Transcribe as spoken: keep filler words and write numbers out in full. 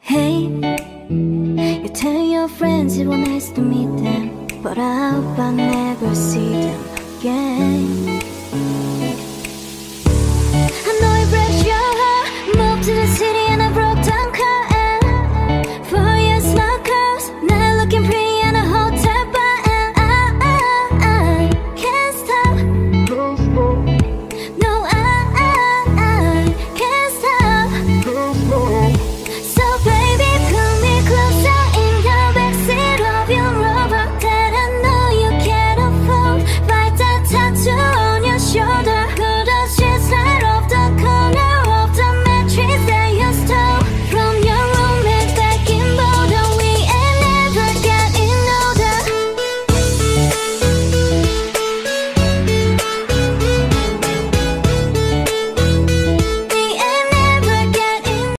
Hey, you tell your friends it was nice to meet them, but I hope I never see them again.